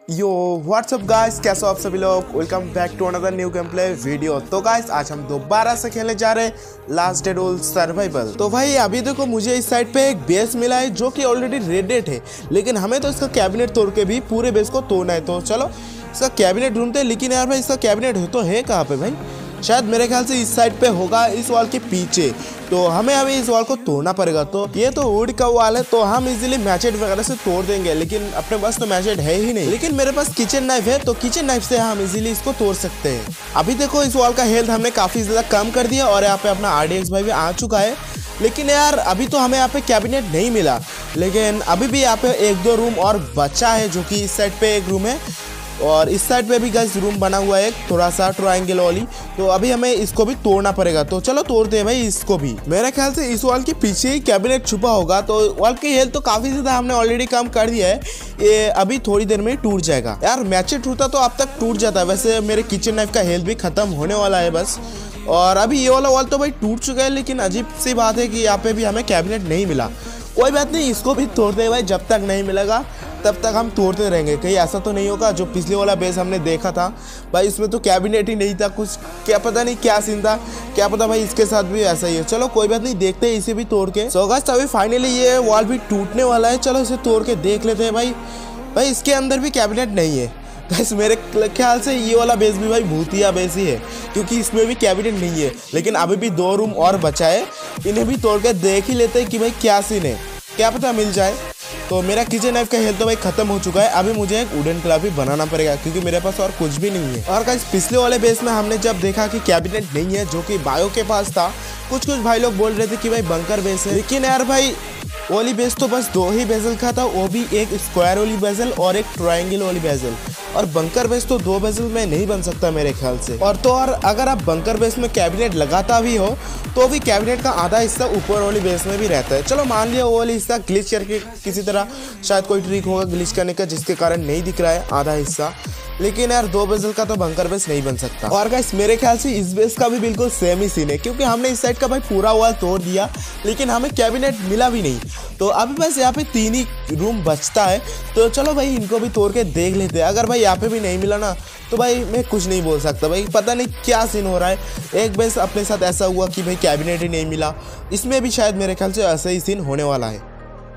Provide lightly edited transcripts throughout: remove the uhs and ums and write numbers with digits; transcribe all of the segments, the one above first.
यो WhatsApp guys, कैसे हो आप सभी लोग। Welcome back to another new game play video. तो गाइस आज हम दोबारा से खेलने जा रहे हैं लास्ट डे रूल सर्वाइवल। तो भाई अभी देखो मुझे इस साइड पे एक बेस मिला है जो कि ऑलरेडी रेडेड है, लेकिन हमें तो इसका कैबिनेट तोड़ के भी पूरे बेस को तोड़ना है। तो चलो इसका कैबिनेट ढूंढते हैं। लेकिन यार भाई इसका कैबिनेट है तो है कहाँ पे भाई? शायद मेरे ख्याल से इस साइड पे होगा, इस वॉल के पीछे। तो हमें अभी इस वॉल को तोड़ना पड़ेगा। तो ये तो वुड का वॉल है तो हम इजीली मैचेट वगैरह से तोड़ देंगे, लेकिन अपने पास तो मैचेट है ही नहीं। लेकिन मेरे पास किचन नाइफ है, तो किचन नाइफ से हम इजीली इसको तोड़ सकते हैं। अभी देखो इस वॉल का हेल्थ हमने काफी ज्यादा कम कर दिया और यहाँ पे अपना RDX भाई भी आ चुका है। लेकिन यार अभी तो हमें यहाँ पे कैबिनेट नहीं मिला, लेकिन अभी भी यहाँ पे एक दो रूम और बचा है, जो कि इस साइड पे एक रूम है और इस साइड पे भी गाइस रूम बना हुआ है थोड़ा सा ट्रायंगल वाली। तो अभी हमें इसको भी तोड़ना पड़ेगा। तो चलो तोड़ते हैं भाई इसको भी। मेरे ख्याल से इस वॉल के पीछे ही कैबिनेट छुपा होगा। तो वॉल की हेल्थ तो काफी ज्यादा हमने ऑलरेडी कम कर दिया है, ये अभी थोड़ी देर में टूट जाएगा। यार मैचेट टूटा तो अब तक टूट जाता है। वैसे मेरे किचन नाइफ का हेल्थ भी खत्म होने वाला है बस। और अभी ये वाला वॉल तो भाई टूट चुका है, लेकिन अजीब सी बात है कि यहाँ पे भी हमें कैबिनेट नहीं मिला। कोई बात नहीं, इसको भी तोड़ते हैं भाई। जब तक नहीं मिलेगा तब तक हम तोड़ते रहेंगे। कहीं ऐसा तो नहीं होगा जो पिछले वाला बेस हमने देखा था भाई, इसमें तो कैबिनेट ही नहीं था कुछ। क्या पता नहीं क्या सीन था, क्या पता भाई इसके साथ भी ऐसा ही है। चलो कोई बात नहीं, देखते हैं इसे भी तोड़ के। सो गाइस अभी फाइनली ये वॉल भी टूटने वाला है। चलो इसे तोड़ के देख लेते हैं भाई। भाई इसके अंदर भी कैबिनेट नहीं है गाइस। मेरे ख्याल से ये वाला बेस भी भाई भूतिया बेस ही है, क्योंकि इसमें भी कैबिनेट नहीं है। लेकिन अभी भी दो रूम और बचा है, इन्हें भी तोड़ के देख ही लेते हैं कि भाई क्या सीन है, क्या पता मिल जाए। तो मेरा किचन नाइफ का हेल्थ तो भाई खत्म हो चुका है। अभी मुझे एक वुडन क्लब भी बनाना पड़ेगा, क्योंकि मेरे पास और कुछ भी नहीं है। और गाइस पिछले वाले बेस में हमने जब देखा कि कैबिनेट नहीं है, जो कि बायो के पास था, कुछ भाई लोग बोल रहे थे कि भाई बंकर बेस है। लेकिन यार भाई वाली बेस तो बस दो ही बेजल का था, वो भी एक स्क्वायर वाली बेजल और एक ट्रायंगल वाली बेजल। और बंकर बेस तो दो बेजल में नहीं बन सकता मेरे ख्याल से। और तो और अगर आप बंकर बेस में कैबिनेट लगाता भी हो तो भी कैबिनेट का आधा हिस्सा ऊपर वाली बेस में भी रहता है। चलो मान लिया वो वाली हिस्सा ग्लिच करके किसी तरह शायद कोई ट्रिक होगा ग्लिच करने का, जिसके कारण नहीं दिख रहा है आधा हिस्सा। लेकिन यार दो बेजल का तो बंकर बेस नहीं बन सकता। और गाइस मेरे ख्याल से इस बेस का भी बिल्कुल सेम ही सीन है, क्योंकि हमने इस साइड का भाई पूरा वॉल तोड़ दिया, लेकिन हमें कैबिनेट मिला भी नहीं। तो अभी बस यहाँ पे 3 ही रूम बचता है। तो चलो भाई इनको भी तोड़ के देख लेते हैं। अगर भाई यहाँ पे भी नहीं मिला ना तो भाई मैं कुछ नहीं बोल सकता भाई, पता नहीं क्या सीन हो रहा है। एक बेस अपने साथ ऐसा हुआ कि भाई कैबिनेट ही नहीं मिला, इसमें भी शायद मेरे ख्याल से ऐसा ही सीन होने वाला है।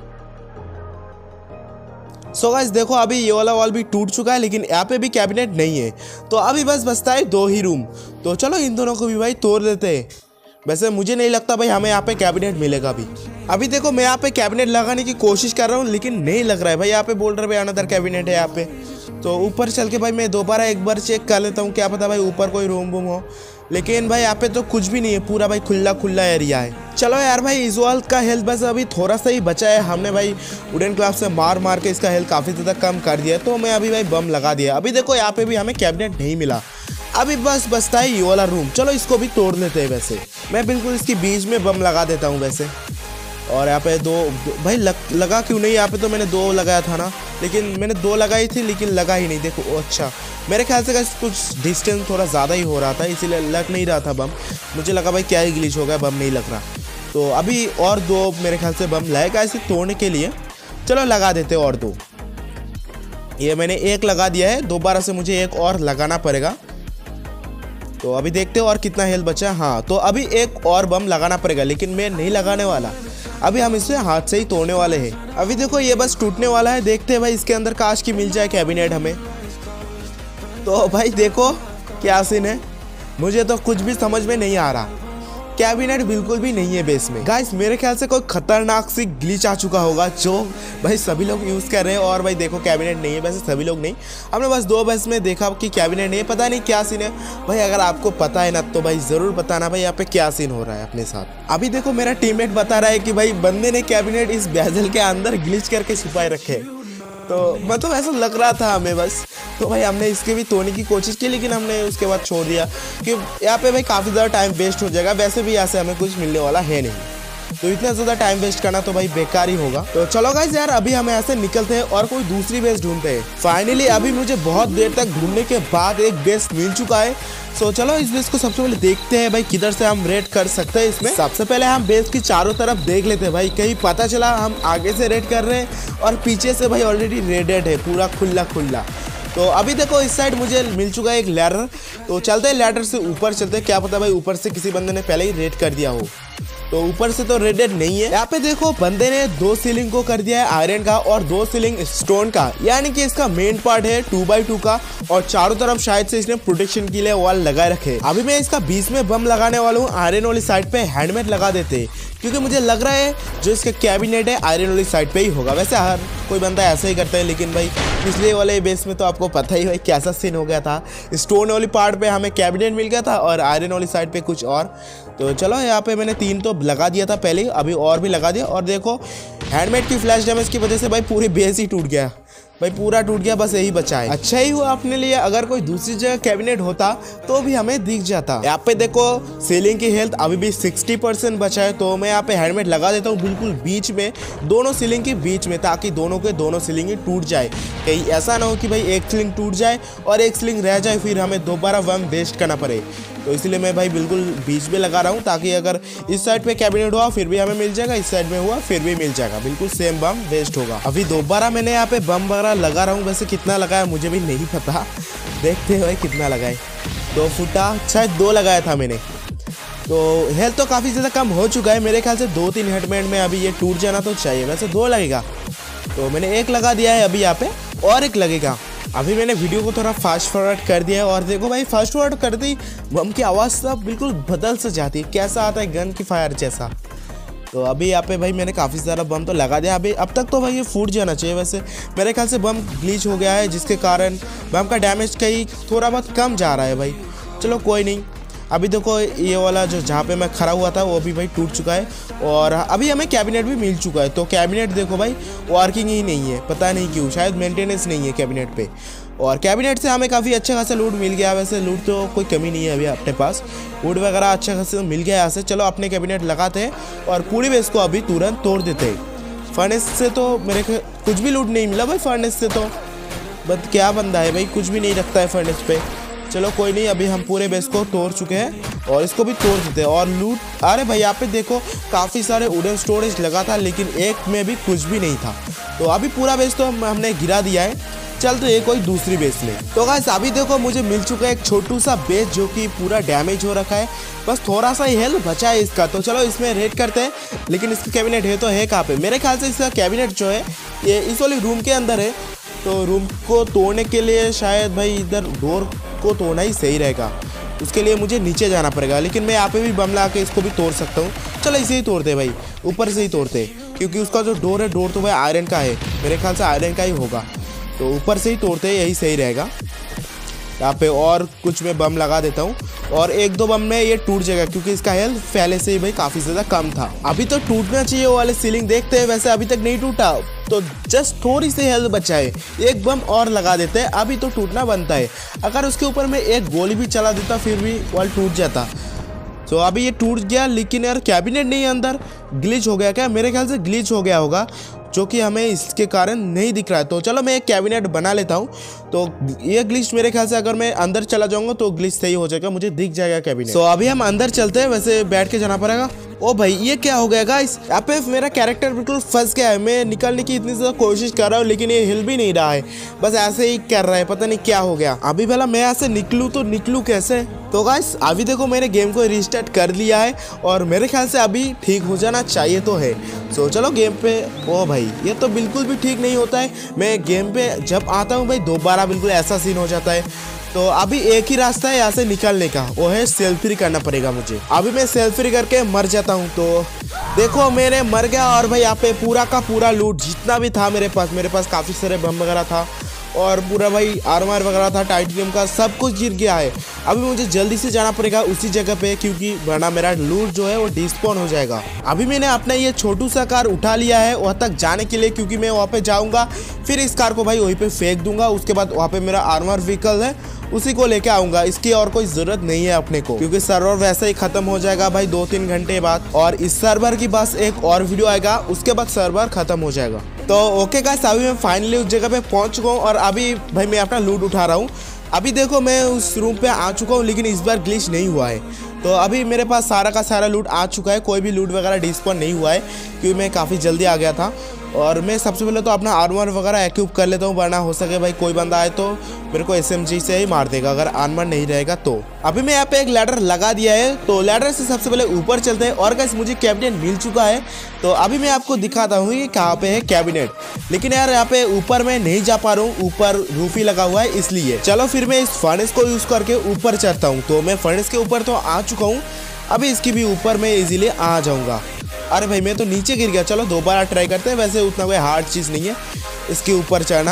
सो गाइस देखो अभी ये वाला वॉल भी टूट चुका है, लेकिन यहाँ पे भी कैबिनेट नहीं है। तो अभी बस बचता है 2 ही रूम। तो चलो इन दोनों को भी भाई तोड़ देते हैं। वैसे मुझे नहीं लगता भाई हमें यहाँ पे कैबिनेट मिलेगा भी। अभी देखो मैं यहाँ पे कैबिनेट लगाने की कोशिश कर रहा हूँ, लेकिन नहीं लग रहा है भाई। यहाँ पे बोल रहे भाई अनदर कैबिनेट है यहाँ पे। तो ऊपर चल के भाई मैं दोबारा एक बार चेक कर लेता हूँ, क्या पता भाई ऊपर कोई रूम वूम हो। लेकिन भाई यहाँ पे तो कुछ भी नहीं है, पूरा भाई खुला खुला एरिया है। चलो यार भाई इस वॉल का हेल्थ बस अभी थोड़ा सा ही बचा है। हमने भाई वुडन क्लाब से मार के इसका हेल्थ काफ़ी ज़्यादा कम कर दिया है। तो मैं अभी भाई बम लगा दिया। अभी देखो यहाँ पे भी हमें कैबिनेट नहीं मिला। अभी बस बचता है ये वाला रूम। चलो इसको भी तोड़ लेते हैं। वैसे मैं बिल्कुल इसके बीच में बम लगा देता हूँ वैसे। और यहाँ पे दो भाई लगा क्यों नहीं? यहाँ पे तो मैंने 2 लगाया था ना, लेकिन मैंने 2 लगाई थी लेकिन लगा ही नहीं। देखो अच्छा मेरे ख्याल से कुछ डिस्टेंस थोड़ा ज़्यादा ही हो रहा था, इसीलिए लग नहीं रहा था बम। मुझे लगा भाई क्या ही ग्लिच हो गया, बम नहीं लग रहा। तो अभी और 2 मेरे ख्याल से बम लगेगा इसे तोड़ने के लिए। चलो लगा देते और 2। ये मैंने 1 लगा दिया है, दोबारा से मुझे 1 और लगाना पड़ेगा। तो अभी देखते हो और कितना हेल्थ बचा। हाँ तो अभी 1 और बम लगाना पड़ेगा, लेकिन मैं नहीं लगाने वाला। अभी हम इसे हाथ से ही तोड़ने वाले हैं। अभी देखो ये बस टूटने वाला है। देखते हैं भाई इसके अंदर काश की मिल जाए कैबिनेट हमें। तो भाई देखो क्या सीन है, मुझे तो कुछ भी समझ में नहीं आ रहा। कैबिनेट बिल्कुल भी नहीं है बेस में। गाइस मेरे ख्याल से कोई खतरनाक सी ग्लिच आ चुका होगा, जो भाई सभी लोग यूज़ कर रहे हैं। और भाई देखो कैबिनेट नहीं है। वैसे सभी लोग नहीं, हमने बस 2 बेस में देखा कि कैबिनेट नहीं है। पता नहीं क्या सीन है भाई। अगर आपको पता है ना तो भाई ज़रूर बताना भाई यहाँ पे क्या सीन हो रहा है अपने साथ। अभी देखो मेरा टीममेट बता रहा है कि भाई बंदे ने कैबिनेट इस बेजल के अंदर ग्लिच करके छुपाए रखे। तो मतलब ऐसा लग रहा था हमें बस। तो भाई हमने इसके भी तोड़ने की कोशिश की, लेकिन हमने उसके बाद छोड़ दिया कि यहाँ पे भाई काफ़ी ज़्यादा टाइम वेस्ट हो जाएगा। वैसे भी यहाँ से हमें कुछ मिलने वाला है नहीं, तो इतना ज़्यादा टाइम वेस्ट करना तो भाई बेकार ही होगा। तो चलो गाइस यार अभी हम यहाँ से निकलते हैं और कोई दूसरी बेस ढूंढते हैं। फाइनली अभी मुझे बहुत देर तक ढूंढने के बाद एक बेस मिल चुका है। सो चलो इस बेस को सबसे पहले देखते हैं भाई किधर से हम रेड कर सकते हैं। इसमें सबसे पहले हम बेस की चारों तरफ देख लेते हैं भाई, कहीं पता चला हम आगे से रेड कर रहे हैं और पीछे से भाई ऑलरेडी रेडेड है पूरा खुला खुला। तो अभी देखो इस साइड मुझे मिल चुका है एक लैडर, तो चलते हैं लैडर से ऊपर चलते हैं। क्या पता भाई ऊपर से किसी बंदे ने पहले ही रेड कर दिया हो, तो ऊपर से तो रेडेड नहीं है। यहाँ पे देखो बंदे ने 2 सीलिंग को कर दिया है आयरन का और 2 सीलिंग स्टोन का, यानी कि इसका मेन पार्ट है 2x2 का और चारों तरफ शायद से इसने प्रोटेक्शन के लिए वॉल लगाए रखे। अभी मैं इसका 20 में बम लगाने वाला हूँ। आयरन वाली साइड पे हैंडमेड लगा देते क्योंकि मुझे लग रहा है जो इसका कैबिनेट है आयरन वाली साइड पे ही होगा। वैसे हर कोई बंदा ऐसा ही करता है, लेकिन भाई पिछले वाले बेस में तो आपको पता ही भाई कैसा सीन हो गया था। स्टोन वाली पार्ट पे हमें कैबिनेट मिल गया था और आयरन वाली साइड पे कुछ और। तो चलो यहाँ पे मैंने 3 तो लगा दिया था पहले, अभी और भी लगा दिया। और देखो हैंडमेड की फ्लैश डैमेज की वजह से भाई पूरी बेस ही टूट गया भाई, पूरा टूट गया, बस यही बचा है। अच्छा ही हुआ अपने लिए, अगर कोई दूसरी जगह कैबिनेट होता तो भी हमें दिख जाता। यहाँ पे देखो सीलिंग की हेल्थ अभी भी 60% बचा है, तो मैं यहाँ पे हेलमेट लगा देता हूँ बिल्कुल बीच में, दोनों सीलिंग के बीच में, ताकि दोनों के दोनों सीलिंग ही टूट जाए। कहीं ऐसा ना हो कि भाई एक सीलिंग टूट जाए और एक सीलिंग रह जाए, फिर हमें दोबारा बम वेस्ट करना पड़े। तो इसलिए मैं भाई बिल्कुल बीच में लगा रहा हूँ, ताकि अगर इस साइड पे कैबिनेट हुआ फिर भी हमें मिल जाएगा, इस साइड में हुआ फिर भी मिल जाएगा, बिल्कुल सेम बम वेस्ट होगा। अभी दोबारा मैंने यहाँ पे बम वगैरह लगा रहा हूँ, वैसे कितना लगाया मुझे भी नहीं पता, देखते हुए कितना लगाए। 2 फुटा शायद 2 लगाया था मैंने। तो हेल्थ तो काफ़ी ज़्यादा कम हो चुका है, मेरे ख्याल से 2-3 हेडमेट में अभी ये टूट जाना तो चाहिए। वैसे 2 लगेगा, तो मैंने 1 लगा दिया है, अभी यहाँ पे और 1 लगेगा। अभी मैंने वीडियो को थोड़ा फास्ट फॉरवर्ड कर दिया है और देखो भाई फास्ट फॉरवर्ड करते ही बम की आवाज़ सब बिल्कुल बदल से जाती है, कैसा आता है गन की फायर जैसा। तो अभी यहाँ पे भाई मैंने काफ़ी सारा बम तो लगा दिया। अभी अब तक तो भाई ये फूट जाना चाहिए। वैसे मेरे ख्याल से बम ग्लिच हो गया है, जिसके कारण बम का डैमेज कहीं थोड़ा बहुत कम जा रहा है भाई। चलो कोई नहीं। अभी देखो ये वाला जो जहाँ पे मैं खड़ा हुआ था वो भी भाई टूट चुका है और अभी हमें कैबिनेट भी मिल चुका है। तो कैबिनेट देखो भाई वर्किंग ही नहीं है, पता नहीं क्यों, शायद मेंटेनेंस नहीं है कैबिनेट पे। और कैबिनेट से हमें काफ़ी अच्छा खासा लूट मिल गया। वैसे लूट तो कोई कमी नहीं है अभी अपने पास, वुड वगैरह अच्छा खासा मिल गया यहाँ से। चलो अपने कैबिनेट लगाते हैं और पूरी बेस को अभी तुरंत तोड़ देते हैं। फर्नेस से तो मेरे को कुछ भी लूट नहीं मिला भाई, फर्नेस से तो बट क्या बंदा है भाई, कुछ भी नहीं रखता है फर्नेस पे। चलो कोई नहीं, अभी हम पूरे बेस को तोड़ चुके हैं और इसको भी तोड़ देते हैं। और लूट, अरे भाई यहाँ पे देखो काफ़ी सारे वुडन स्टोरेज लगा था, लेकिन एक में भी कुछ भी नहीं था। तो अभी पूरा बेस तो हमने गिरा दिया है। चल तो ये कोई दूसरी बेस ले। तो गाइस अभी देखो मुझे मिल चुका है एक छोटू सा बेस जो कि पूरा डैमेज हो रखा है, बस थोड़ा सा ही हेल्थ बचा है इसका। तो चलो इसमें रेड करते हैं, लेकिन इसका कैबिनेट है तो है कहाँ पे? मेरे ख्याल से इसका कैबिनेट जो है ये इस वाली रूम के अंदर है। तो रूम को तोड़ने के लिए शायद भाई इधर डोर को तोड़ना ही सही रहेगा, उसके लिए मुझे नीचे जाना पड़ेगा। लेकिन मैं यहाँ पे भी बम ला के इसको भी तोड़ सकता हूँ। चलो इसे ही तोड़ते भाई, ऊपर से ही तोड़ते, क्योंकि उसका जो डोर है, डोर तो भाई आयरन का है, मेरे ख्याल से आयरन का ही होगा। तो ऊपर से ही तोड़ते, यही सही रहेगा। यहाँ पे और कुछ मैं बम लगा देता हूँ और 1-2 बम में ये टूट जाएगा, क्योंकि इसका हेल्थ पहले से ही भाई काफ़ी ज़्यादा कम था। अभी तो टूटना चाहिए वो वाले सीलिंग, देखते हैं। वैसे अभी तक नहीं टूटा, तो जस्ट थोड़ी सी हेल्थ बचा है, 1 बम और लगा देते हैं, अभी तो टूटना बनता है। अगर उसके ऊपर मैं 1 गोली भी चला देता फिर भी वॉल टूट जाता। तो अभी ये टूट गया, लेकिन यार कैबिनेट नहीं है अंदर, ग्लिच हो गया क्या? मेरे ख्याल से ग्लिच हो गया होगा, जो कि हमें इसके कारण नहीं दिख रहा है। तो चलो मैं एक कैबिनेट बना लेता हूँ। तो ये ग्लिच मेरे ख्याल से अगर मैं अंदर चला जाऊँगा तो ग्लिच सही हो जाएगा, मुझे दिख जाएगा कैबिनेट। तो अभी हम अंदर चलते हैं, वैसे बैठ के जाना पड़ेगा। ओ भाई ये क्या हो गया गाइस, यहाँ पे मेरा कैरेक्टर बिल्कुल फंस गया है। मैं निकलने की इतनी ज़्यादा कोशिश कर रहा हूँ, लेकिन ये हिल भी नहीं रहा है, बस ऐसे ही कर रहा है, पता नहीं क्या हो गया। अभी भला मैं यहाँ से निकलूँ तो निकलूँ कैसे? तो गाइस अभी देखो मैंने गेम को रिस्टार्ट कर लिया है और मेरे ख्याल से अभी ठीक हो जाना चाहिए तो है। सो चलो गेम पे। ओ भाई ये तो बिल्कुल भी ठीक नहीं होता है, मैं गेम पे जब आता हूँ भाई दोबारा बिल्कुल ऐसा सीन हो जाता है। तो अभी एक ही रास्ता है यहाँ से निकलने का, वो है सेल्फी करना पड़ेगा मुझे। अभी मैं सेल्फी करके मर जाता हूँ। तो देखो मैंने मर गया और भाई यहाँ पे पूरा का पूरा लूट जितना भी था मेरे पास काफ़ी सारे बम वगैरह था और पूरा भाई आर्मर वगैरह था टाइटेनियम का, सब कुछ गिर गया है। अभी मुझे जल्दी से जाना पड़ेगा उसी जगह पे, क्योंकि वरना मेरा लूट जो है वो डिस्पॉन हो जाएगा। अभी मैंने अपना ये छोटू सा कार उठा लिया है वहाँ तक जाने के लिए, क्योंकि मैं वहाँ पे जाऊँगा, फिर इस कार को भाई वहीं पे फेंक दूंगा। उसके बाद वहाँ पे मेरा आर्मर व्हीकल है, उसी को लेके आऊँगा। इसकी और कोई ज़रूरत नहीं है अपने को, क्योंकि सर्वर वैसे ही ख़त्म हो जाएगा भाई 2-3 घंटे बाद, और इस सर्वर की बस एक और वीडियो आएगा, उसके बाद सर्वर ख़त्म हो जाएगा। तो ओके गाइस अभी मैं फाइनली उस जगह पे पहुंच चुका हूँ और अभी भाई मैं अपना लूट उठा रहा हूँ। अभी देखो मैं उस रूम पे आ चुका हूँ, लेकिन इस बार ग्लिच नहीं हुआ है। तो अभी मेरे पास सारा का सारा लूट आ चुका है, कोई भी लूट वगैरह डिस्पॉन नहीं हुआ है, क्योंकि मैं काफ़ी जल्दी आ गया था। और मैं सबसे पहले तो अपना आर्मर वगैरह एक्यूप कर लेता हूँ, वरना हो सके भाई कोई बंदा आए तो मेरे को SMG से ही मार देगा अगर आर्मर नहीं रहेगा तो। अभी मैं यहाँ पे एक लैडर लगा दिया है, तो लैडर से सबसे पहले ऊपर चलते हैं। और गाइस मुझे कैबिनेट मिल चुका है, तो अभी मैं आपको दिखाता हूँ कि कहाँ पे है कैबिनेट। लेकिन यार यहाँ पे ऊपर मैं नहीं जा पा रहा हूँ, ऊपर रूफ ही लगा हुआ है इसलिए। चलो फिर मैं इस फर्नेस को यूज करके ऊपर चढ़ता हूँ। तो मैं फर्नेस के ऊपर तो आ चुका हूँ, अभी इसकी भी ऊपर मैं इजीली आ जाऊँगा। अरे भाई मैं तो नीचे गिर गया, चलो दोबारा ट्राई करते हैं। वैसे उतना कोई हार्ड चीज़ नहीं है इसके ऊपर चढ़ना।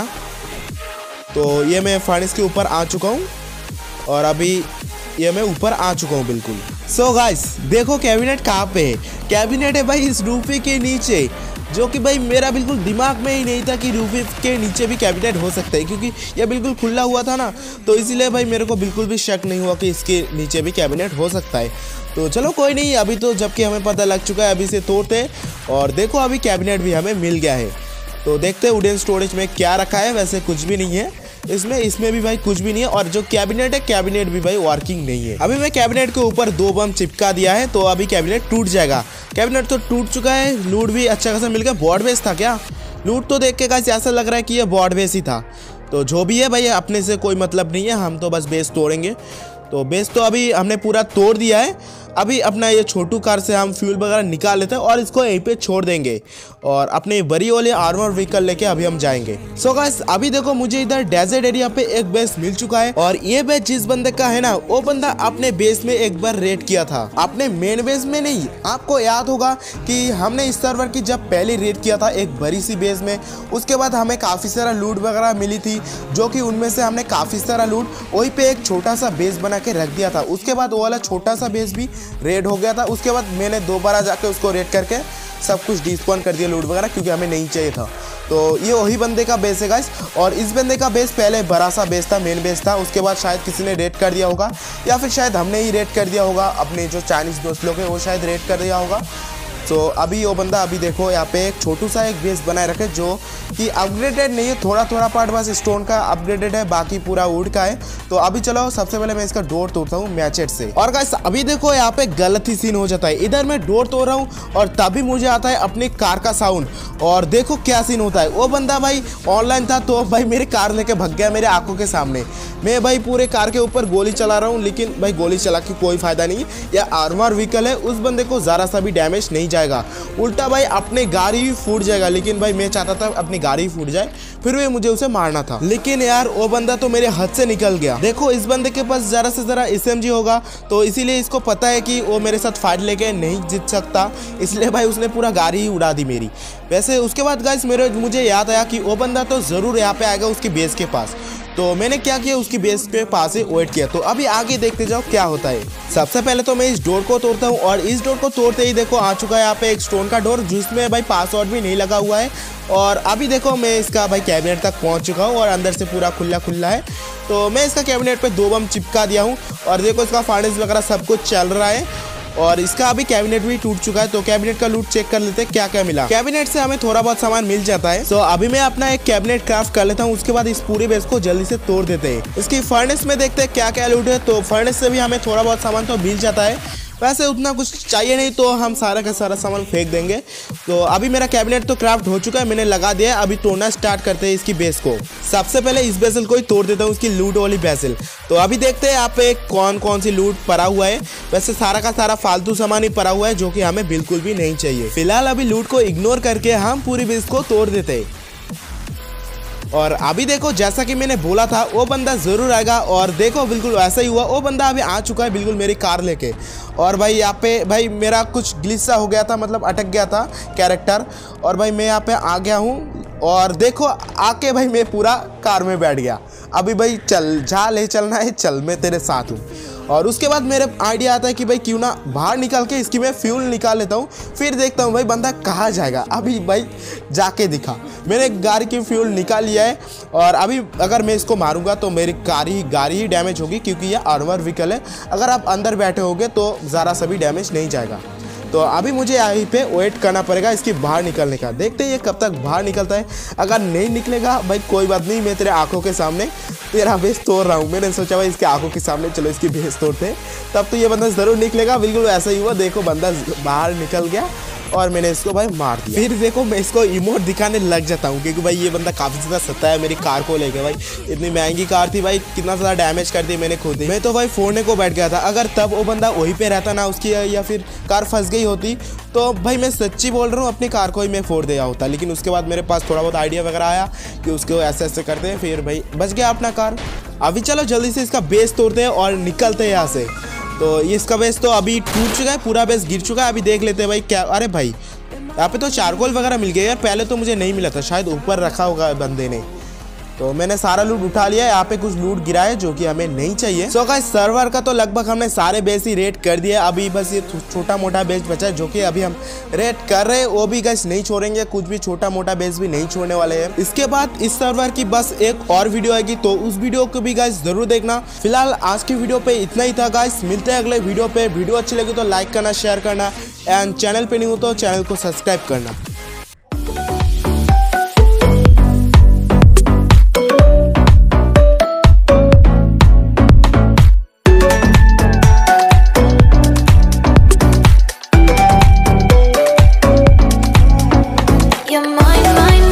तो ये मैं फर्नेस के ऊपर आ चुका हूँ और अभी ये मैं ऊपर आ चुका हूँ बिल्कुल। सो गाइस देखो कैबिनेट कहाँ पे है। कैबिनेट है भाई इस रूफी के नीचे, जो कि भाई मेरा बिल्कुल दिमाग में ही नहीं था कि रूफी के नीचे भी कैबिनेट हो सकता है, क्योंकि ये बिल्कुल खुला हुआ था ना, तो इसीलिए भाई मेरे को बिल्कुल भी शक नहीं हुआ कि इसके नीचे भी कैबिनेट हो सकता है। तो चलो कोई नहीं, अभी तो जबकि हमें पता लग चुका है, अभी से तोड़ते। और देखो अभी कैबिनेट भी हमें मिल गया है, तो देखते हैं वुडन स्टोरेज में क्या रखा है। वैसे कुछ भी नहीं है इसमें भी भाई कुछ भी नहीं है। और जो कैबिनेट है, कैबिनेट भी भाई वर्किंग नहीं है। अभी मैं कैबिनेट के ऊपर 2 बम चिपका दिया है, तो अभी कैबिनेट टूट जाएगा। कैबिनेट तो टूट चुका है, लूट भी अच्छा खासा मिल गया। बॉर्ड बेस था क्या? लूट तो देख के गाइस ऐसा लग रहा है कि ये बॉर्ड बेस ही था। तो जो भी है भाई अपने से कोई मतलब नहीं है, हम तो बस बेस तोड़ेंगे। तो बेस तो अभी हमने पूरा तोड़ दिया है। अभी अपना ये छोटू कार से हम फ्यूल वगैरह निकाल लेते हैं और इसको यहीं पे छोड़ देंगे और अपने बड़ी वाले आर्मर व्हीकल लेके अभी हम जाएंगे। सो गाइस अभी देखो मुझे इधर डेजर्ट एरिया पे एक बेस मिल चुका है, और ये बेस जिस बंदे का है ना, वो बंदा अपने बेस में एक बार रेड किया था, अपने मेन बेस में नहीं। आपको याद होगा कि हमने इस सर्वर की जब पहले रेड किया था एक बड़ी सी बेस में, उसके बाद हमें काफ़ी सारा लूट वगैरह मिली थी, जो कि उनमें से हमने काफ़ी सारा लूट वहीं पे एक छोटा सा बेस बना के रख दिया था। उसके बाद वो वाला छोटा सा बेस भी रेड हो गया था। उसके बाद मैंने दोबारा जाके उसको रेड करके सब कुछ डिस्पॉन कर दिया लूट वगैरह, क्योंकि हमें नहीं चाहिए था। तो ये वही बंदे का बेस है गाइस, और इस बंदे का बेस पहले बड़ा सा बेस था, मेन बेस था। उसके बाद शायद किसी ने रेड कर दिया होगा, या फिर शायद हमने ही रेड कर दिया होगा। अपने जो चाइनीज दोस्त लोग हैं वो शायद रेड कर दिया होगा। तो अभी वो बंदा अभी देखो यहाँ पे एक छोटू सा एक बेस बनाए रखे, जो कि अपग्रेडेड नहीं है, थोड़ा थोड़ा पार्ट बस स्टोन का अपग्रेडेड है, बाकी पूरा वुड का है। तो अभी चलो सबसे पहले मैं इसका डोर तोड़ता हूँ मैचेट से। और गाइस अभी देखो यहाँ पे गलत ही सीन हो जाता है। इधर मैं डोर तोड़ रहा हूँ और तभी मुझे आता है अपनी कार का साउंड, और देखो क्या सीन होता है। वो बंदा भाई ऑनलाइन था, तो भाई मेरी कार लेके भग गया मेरे आंखों के सामने। मैं भाई पूरे कार के ऊपर गोली चला रहा हूँ, लेकिन भाई गोली चला के कोई फायदा नहीं। यह आर्मर व्हीकल है, उस बंदे को ज़रा सा भी डैमेज नहीं जाएगा, उल्टा भाई अपने गाड़ी ही फूट जाएगा। लेकिन भाई मैं चाहता था अपनी गाड़ी ही फूट जाए, फिर भी मुझे उसे मारना था। लेकिन यार वो बंदा तो मेरे हाथ से निकल गया। देखो इस बंदे के पास ज़रा से ज़रा SMG होगा, तो इसीलिए इसको पता है कि वो मेरे साथ फाइट लेके नहीं जीत सकता, इसलिए भाई उसने पूरा गाड़ी ही उड़ा दी मेरी। वैसे उसके बाद गाइस मुझे याद आया कि वो बंदा तो ज़रूर यहाँ पे आएगा उसकी बेस के पास। तो मैंने क्या किया, उसकी बेस के पास ही वेट किया। तो अभी आगे देखते जाओ क्या होता है। सबसे पहले तो मैं इस डोर को तोड़ता हूँ, और इस डोर को तोड़ते ही देखो आ चुका है यहाँ पे एक स्टोन का डोर, जिसमें भाई पासवर्ड भी नहीं लगा हुआ है। और अभी देखो मैं इसका भाई कैबिनेट तक पहुँच चुका हूँ, और अंदर से पूरा खुला खुला है। तो मैं इसका कैबिनेट पे 2 बम चिपका दिया हूँ, और देखो इसका फार्नेस वगैरह सब कुछ चल रहा है। और इसका अभी कैबिनेट भी टूट चुका है। तो कैबिनेट का लूट चेक कर लेते हैं क्या क्या मिला। कैबिनेट से हमें थोड़ा बहुत सामान मिल जाता है। तो अभी मैं अपना एक कैबिनेट क्राफ्ट कर लेता हूँ, उसके बाद इस पूरी बेस को जल्दी से तोड़ देते हैं। इसकी फर्नेस में देखते हैं क्या क्या लूट है। तो फर्नेस से भी हमें थोड़ा बहुत सामान तो मिल जाता है, वैसे उतना कुछ चाहिए नहीं, तो हम सारा का सारा सामान फेंक देंगे। तो अभी मेरा कैबिनेट तो क्राफ्ट हो चुका है, मैंने लगा दिया है। अभी तोड़ना स्टार्ट करते हैं इसकी बेस को। सबसे पहले इस बेसल को ही तोड़ देता हूँ, इसकी लूट वाली बेसल। तो अभी देखते हैं यहाँ पे कौन कौन सी लूट पड़ा हुआ है। वैसे सारा का सारा फालतू सामान ही पड़ा हुआ है, जो कि हमें बिल्कुल भी नहीं चाहिए। फिलहाल अभी लूट को इग्नोर करके हम पूरी बेस को तोड़ देते हैं। और अभी देखो जैसा कि मैंने बोला था, वो बंदा ज़रूर आएगा, और देखो बिल्कुल वैसा ही हुआ। वो बंदा अभी आ चुका है बिल्कुल मेरी कार लेके। और भाई यहाँ पे भाई मेरा कुछ ग्लिच सा हो गया था, मतलब अटक गया था कैरेक्टर, और भाई मैं यहाँ पे आ गया हूँ। और देखो आके भाई मैं पूरा कार में बैठ गया। अभी भाई चल जा ले चलना है, चल मैं तेरे साथ हूँ। और उसके बाद मेरे आइडिया आता है कि भाई क्यों ना बाहर निकल के इसकी मैं फ्यूल निकाल लेता हूँ, फिर देखता हूँ भाई बंदा कहाँ जाएगा। अभी भाई जाके दिखा, मैंने गाड़ी की फ्यूल निकाल लिया है, और अभी अगर मैं इसको मारूंगा तो मेरी गाड़ी ही डैमेज होगी, क्योंकि ये आर्मर व्हीकल है। अगर आप अंदर बैठे होगे तो ज़रा सा भी डैमेज नहीं जाएगा। तो अभी मुझे यहीं पे वेट करना पड़ेगा इसकी बाहर निकलने का। देखते हैं ये कब तक बाहर निकलता है। अगर नहीं निकलेगा भाई कोई बात नहीं, मैं तेरे आंखों के सामने तेरा बेस तोड़ रहा हूँ। मैंने सोचा भाई इसके आंखों के सामने चलो इसकी बेस तोड़ते हैं, तब तो ये बंदा ज़रूर निकलेगा। बिल्कुल ऐसा ही हुआ, देखो बंदा बाहर निकल गया। और मैंने इसको भाई मार दिया। फिर देखो मैं इसको इमोट दिखाने लग जाता हूँ क्योंकि भाई ये बंदा काफी ज्यादा सता है मेरी कार को लेके। भाई इतनी महंगी कार थी भाई, कितना ज्यादा डैमेज कर दी मैंने खुद ही। मैं तो भाई फोड़ने को बैठ गया था। अगर तब वो बंदा वहीं पे रहता ना उसकी या फिर कार फंस गई होती तो भाई मैं सच्ची बोल रहा हूँ अपनी कार को ही मैं फोड़ दिया होता। लेकिन उसके बाद मेरे पास थोड़ा बहुत आइडिया वगैरह आया कि उसको ऐसे ऐसे करते हैं, फिर भाई बच गया अपना कार। अभी चलो जल्दी से इसका बेस तोड़ते हैं और निकलते हैं यहाँ से। तो इसका बेस तो अभी टूट चुका है, पूरा बेस गिर चुका है। अभी देख लेते हैं भाई क्या। अरे भाई यहाँ पे तो चारकोल वगैरह मिल गया यार, पहले तो मुझे नहीं मिला था, शायद ऊपर रखा होगा बंदे ने। तो मैंने सारा लूट उठा लिया। यहाँ पे कुछ लूट गिरा है जो कि हमें नहीं चाहिए। सो गाइस सर्वर का तो लगभग हमने सारे बेस ही रेड कर दिया। अभी बस ये छोटा मोटा बेस बचा है जो कि अभी हम रेड कर रहे हैं, वो भी गाइस नहीं छोड़ेंगे, कुछ भी छोटा मोटा बेस भी नहीं छोड़ने वाले हैं। इसके बाद इस सर्वर की बस एक और वीडियो आएगी, तो उस वीडियो को भी गाइस जरूर देखना। फिलहाल आज की वीडियो पे इतना ही था गाइस, मिलते हैं अगले वीडियो पे। वीडियो अच्छी लगी तो लाइक करना, शेयर करना एंड चैनल पे नहीं हो तो चैनल को सब्सक्राइब करना। You're mine, mine.